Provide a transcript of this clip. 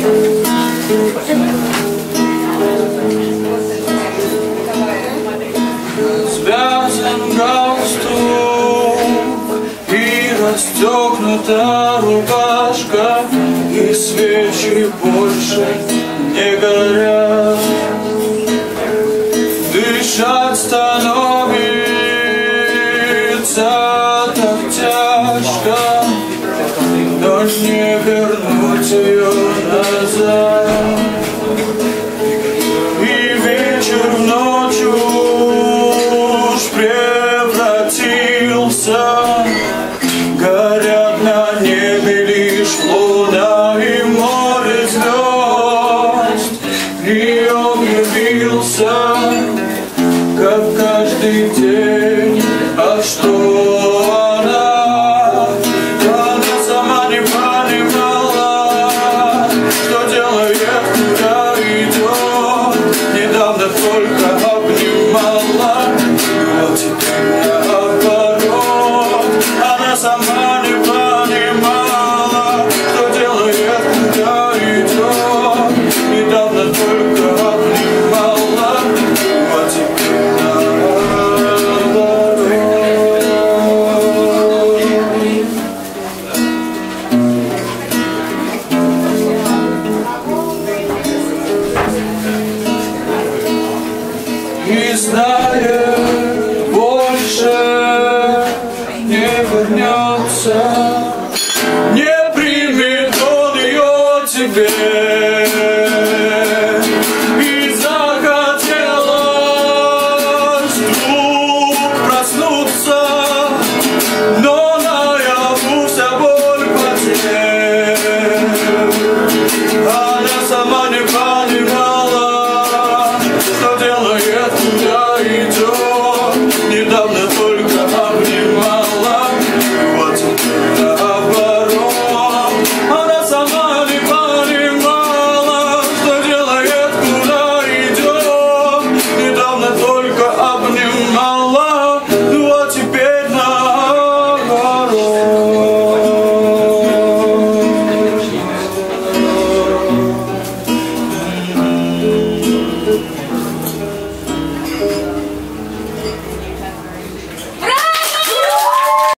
Связан галстук и расстегнута рубашка, и свечи больше не горят. Дышать становится так тяжко, но не вернуть ее назад. И вечер в ночь уж превратился, горят на небе лишь луна и море звезд. Прием явился, как каждый день, а что она сама не понимала, что делает, куда идет. Недавно только обнимала, но теперь наоборот. Она сама не понимала, что делает, куда идет. Недавно только обнимала, а теперь наоборот. И знает, больше не вернется, не примет он ее тебе.